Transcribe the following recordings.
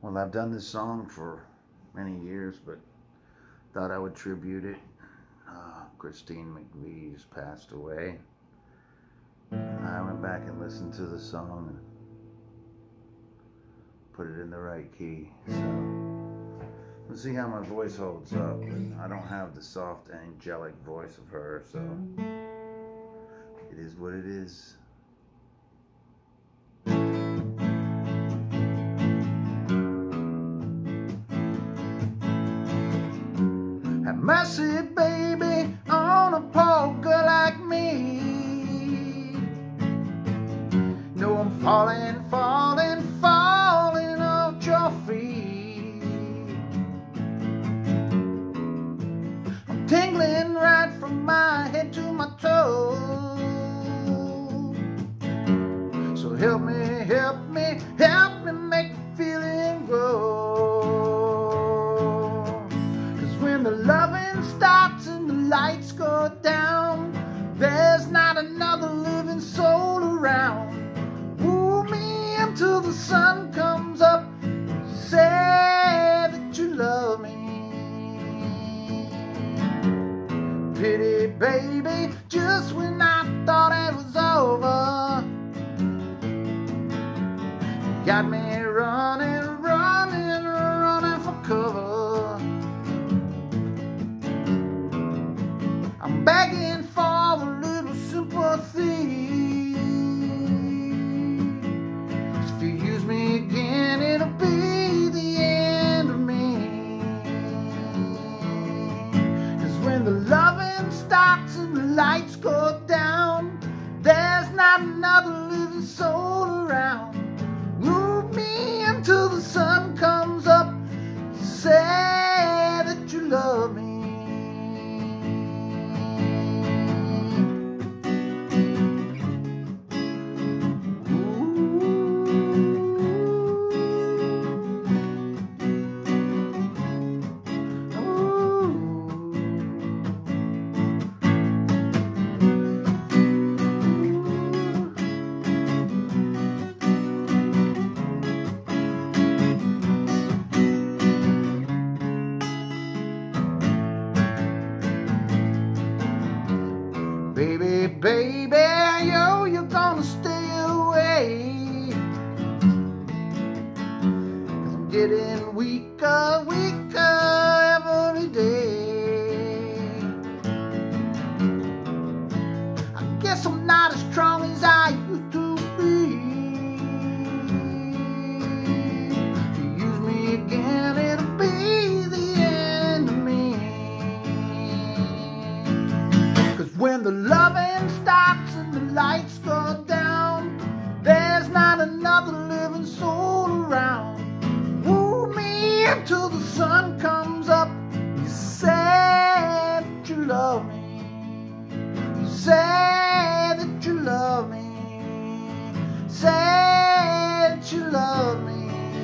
Well, I've done this song for many years, but thought I would tribute it. Christine McVie just passed away. I went back and listened to the song and put it in the right key. So let's see how my voice holds up. I don't have the soft, angelic voice of her, so it is what it is. Have mercy, baby, on a poor girl like me. No, I'm falling, falling, falling off your feet. I'm tingling right from my head to my toes. So help me, help me, help me make the feeling grow. When the loving starts and the lights go down, there's not another living soul around. Woo me until the sun comes up. Say that you love me. Pity, baby, just when I thought it was over, you got me running, running, running for cover. I'm begging for a little sympathy. If you use me again, it'll be the end of me. 'Cause when the loving starts and the lights go down, there's not another living soul around. Move me until the sun comes up. Say that you love me. Baby, baby, you're gonna stay away. 'Cause I'm getting weaker, weaker every day. I guess I'm not as strong as I used to be. If you use me again, it'll be the end of me. 'Cause when the loving stops and the lights go down, there's not another living soul around. Woo me until the sun comes up. You say that you love me. You say that you love me. Say that you love me.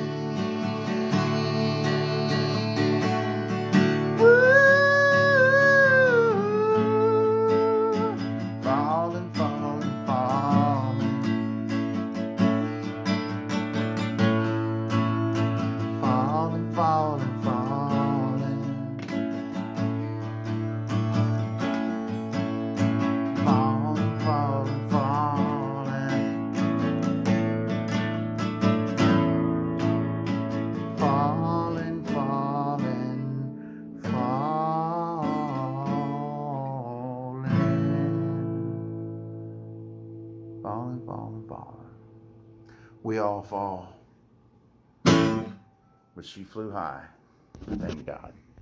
Falling, falling, falling. We all fall. But she flew high. Thank God.